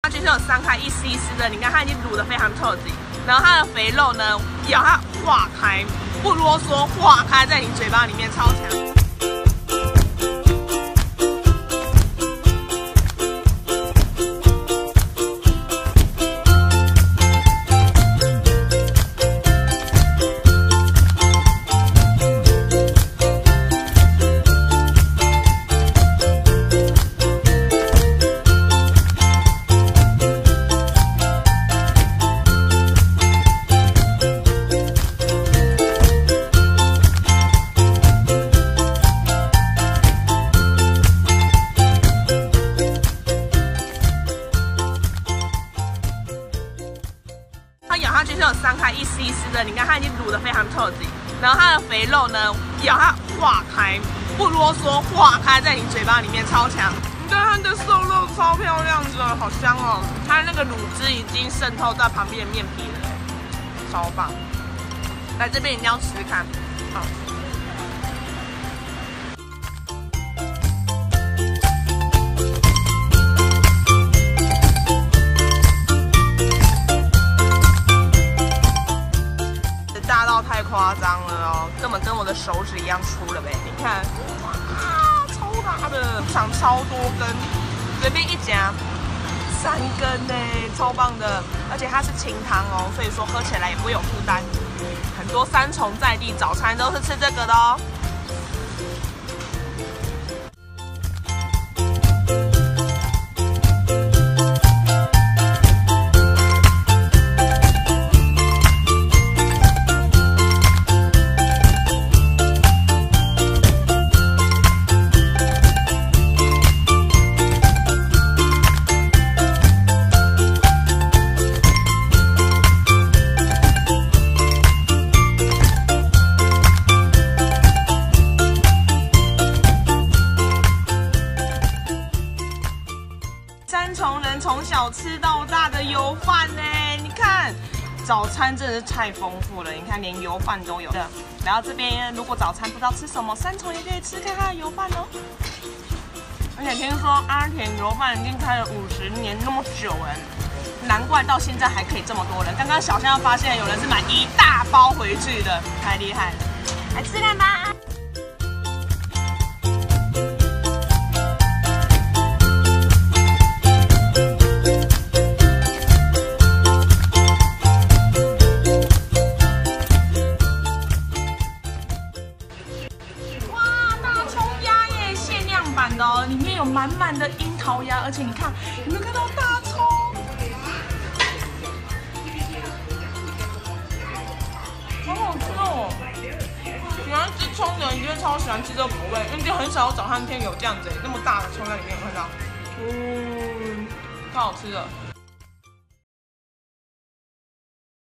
它就是有3开一丝一丝的，你看它已经卤得非常透底，然后它的肥肉呢，咬它化开，不啰嗦，化开在你嘴巴里面，超强。 咬下去是有3开一丝一丝的，你看它已经卤得非常透底，然后它的肥肉呢，咬它化开，不啰嗦，化开在你嘴巴里面，超强。你看它的瘦肉超漂亮的，好香哦！它那个卤汁已经渗透到旁边的面皮了，超棒！来这边一定要吃吃看，好。 大到太夸张了哦，根本跟我的手指一样粗了呗！你看，哇，超大的，长超多根，随便一夹3根呢，超棒的！而且它是清汤哦，所以说喝起来也不会有负担。很多3重在地早餐都是吃这个的哦。 3重人从小吃到大的油饭呢，你看，早餐真的是太丰富了。你看，连油饭都有的。然后这边如果早餐不知道吃什么，3重也可以吃看它的油饭哦。而且听说阿田油饭已经开了50年那么久哎，难怪到现在还可以这么多人。刚刚小象发现有人是买1大包回去的，太厉害了。来吃看吧。 里面有满满的樱桃鸭，而且你看，有没有看到大葱？好好吃哦！喜欢吃葱的人一定会超喜欢吃这个口味，因为很少有早餐店有这样子那么大的葱在里面，有看到？太好吃了。